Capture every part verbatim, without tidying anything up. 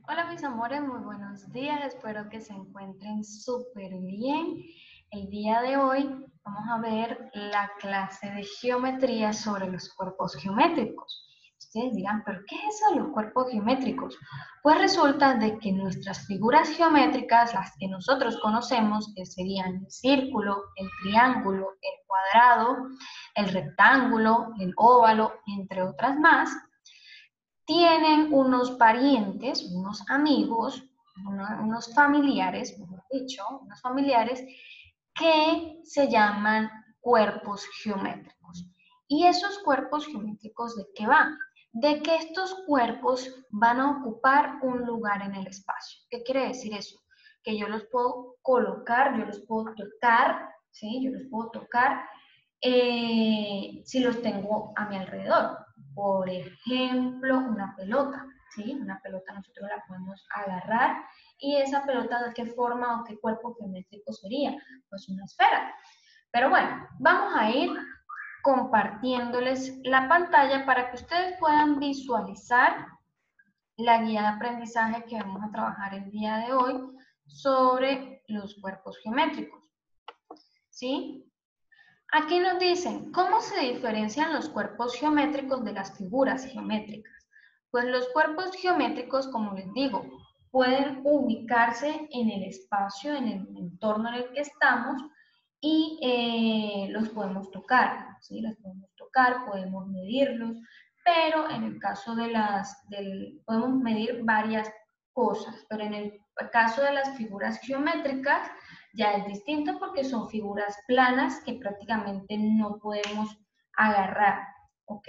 Hola mis amores, muy buenos días, espero que se encuentren súper bien. El día de hoy vamos a ver la clase de geometría sobre los cuerpos geométricos. Ustedes dirán, ¿pero qué es eso de los cuerpos geométricos? Pues resulta de que nuestras figuras geométricas, las que nosotros conocemos, que serían el círculo, el triángulo, el cuadrado, el rectángulo, el óvalo, entre otras más, tienen unos parientes, unos amigos, unos familiares, mejor dicho, unos familiares que se llaman cuerpos geométricos. ¿Y esos cuerpos geométricos de qué van? De que estos cuerpos van a ocupar un lugar en el espacio. ¿Qué quiere decir eso? Que yo los puedo colocar, yo los puedo tocar, ¿sí? Yo los puedo tocar eh, si los tengo a mi alrededor. Por ejemplo, una pelota, ¿sí? Una pelota nosotros la podemos agarrar y esa pelota ¿de qué forma o qué cuerpo geométrico sería? Pues una esfera. Pero bueno, vamos a ir compartiéndoles la pantalla para que ustedes puedan visualizar la guía de aprendizaje que vamos a trabajar el día de hoy sobre los cuerpos geométricos, ¿sí? Aquí nos dicen, ¿cómo se diferencian los cuerpos geométricos de las figuras geométricas? Pues los cuerpos geométricos, como les digo, pueden ubicarse en el espacio, en el entorno en el que estamos y eh, los podemos tocar, ¿sí? Los podemos tocar, podemos medirlos, pero en el caso de las, del, podemos medir varias cosas, pero en el caso de las figuras geométricas, ya es distinto porque son figuras planas que prácticamente no podemos agarrar, ¿ok?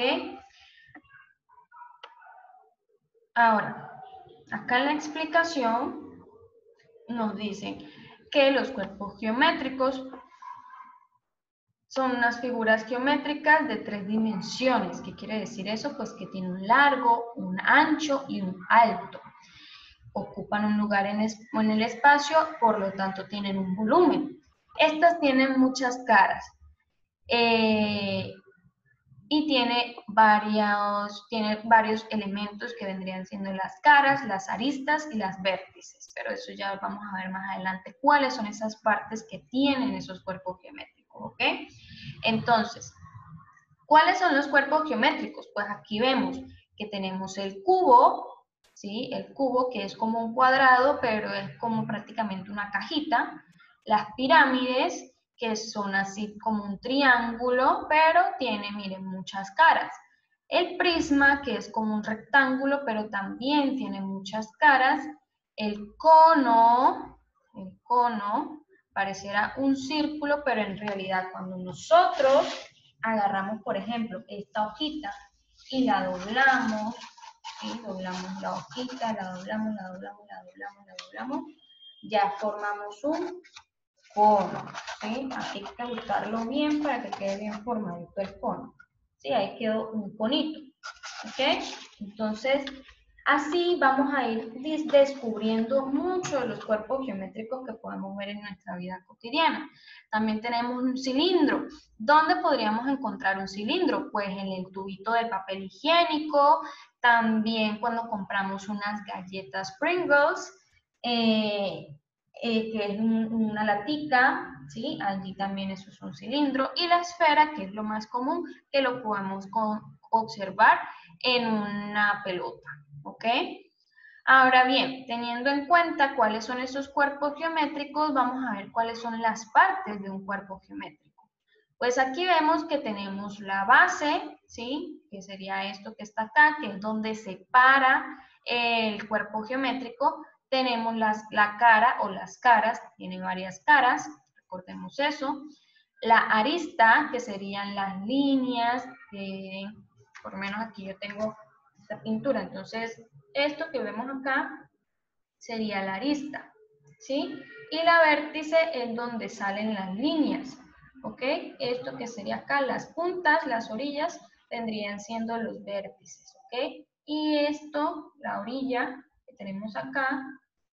Ahora, acá en la explicación nos dicen que los cuerpos geométricos son unas figuras geométricas de tres dimensiones. ¿Qué quiere decir eso? Pues que tiene un largo, un ancho y un alto. Ocupan un lugar en, es, en el espacio, por lo tanto tienen un volumen. Estas tienen muchas caras. Eh, y tiene varios, tiene varios elementos que vendrían siendo las caras, las aristas y las vértices, pero eso ya vamos a ver más adelante cuáles son esas partes que tienen esos cuerpos geométricos, ¿ok? Entonces, ¿cuáles son los cuerpos geométricos? Pues aquí vemos que tenemos el cubo, ¿sí? El cubo que es como un cuadrado, pero es como prácticamente una cajita, las pirámides, que son así como un triángulo, pero tiene, miren, muchas caras. El prisma, que es como un rectángulo, pero también tiene muchas caras. El cono, el cono, pareciera un círculo, pero en realidad cuando nosotros agarramos, por ejemplo, esta hojita y la doblamos, ¿sí? Doblamos la hojita, la doblamos, la doblamos, la doblamos, la doblamos, ya formamos un cono, ¿sí? Aquí hay que ajustarlo bien para que quede bien formadito el cono, ¿sí? Ahí quedó un conito, ¿ok? Entonces, así vamos a ir descubriendo mucho de los cuerpos geométricos que podemos ver en nuestra vida cotidiana. También tenemos un cilindro. ¿Dónde podríamos encontrar un cilindro? Pues en el tubito de papel higiénico, también cuando compramos unas galletas Pringles, eh, eh, que es un, una latica, ¿sí? Allí también eso es un cilindro. Y la esfera, que es lo más común, que lo podemos con, observar en una pelota, ¿ok? Ahora bien, teniendo en cuenta cuáles son esos cuerpos geométricos, vamos a ver cuáles son las partes de un cuerpo geométrico. Pues aquí vemos que tenemos la base, ¿sí? Que sería esto que está acá, que es donde se para el cuerpo geométrico. Tenemos las, la cara o las caras, tiene varias caras, recordemos eso. La arista, que serían las líneas, que por lo menos aquí yo tengo esta pintura, entonces esto que vemos acá sería la arista, ¿sí? Y la vértice es donde salen las líneas, ¿ok? Esto que sería acá, las puntas, las orillas, vendrían siendo los vértices, ¿ok? Y esto, la orilla que tenemos acá,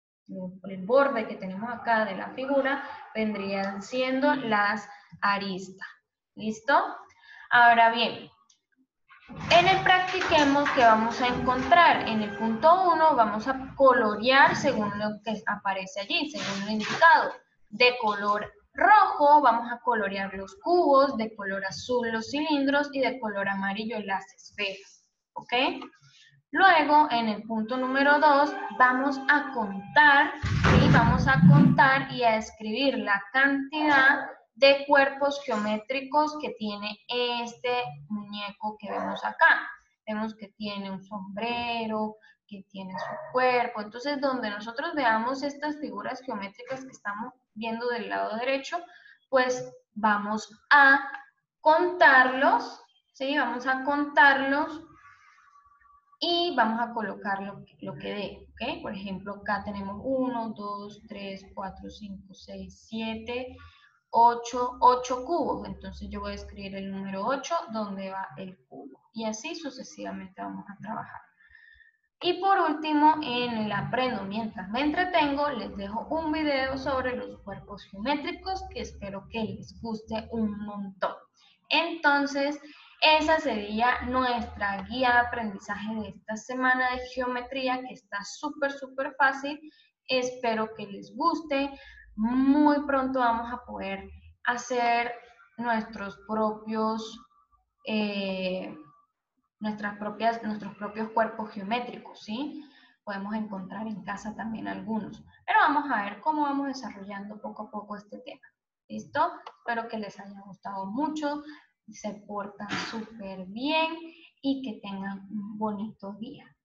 el borde que tenemos acá de la figura, vendrían siendo las aristas, ¿listo? Ahora bien, En el practiquemos, ¿qué vamos a encontrar? En el punto uno vamos a colorear según lo que aparece allí, según lo indicado. De color rojo vamos a colorear los cubos, de color azul los cilindros y de color amarillo las esferas. ¿Ok? Luego, en el punto número dos, vamos a contar, ¿sí? Vamos a contar y a escribir la cantidad de cuerpos geométricos que tiene este muñeco que vemos acá. Vemos que tiene un sombrero, que tiene su cuerpo. Entonces, donde nosotros veamos estas figuras geométricas que estamos viendo del lado derecho, pues vamos a contarlos, ¿sí? Vamos a contarlos y vamos a colocar lo, lo que dé, ¿ok? Por ejemplo, acá tenemos uno, dos, tres, cuatro, cinco, seis, siete, ocho, ocho cubos. Entonces yo voy a escribir el número ocho donde va el cubo. Y así sucesivamente vamos a trabajar. Y por último, en el aprendo mientras me entretengo, les dejo un video sobre los cuerpos geométricos que espero que les guste un montón. Entonces, esa sería nuestra guía de aprendizaje de esta semana de geometría, que está súper, súper fácil. Espero que les guste. Muy pronto vamos a poder hacer nuestros propios... Eh, nuestras propias, nuestros propios cuerpos geométricos, ¿sí? Podemos encontrar en casa también algunos. Pero vamos a ver cómo vamos desarrollando poco a poco este tema. ¿Listo? Espero que les haya gustado mucho, se portan súper bien y que tengan un bonito día.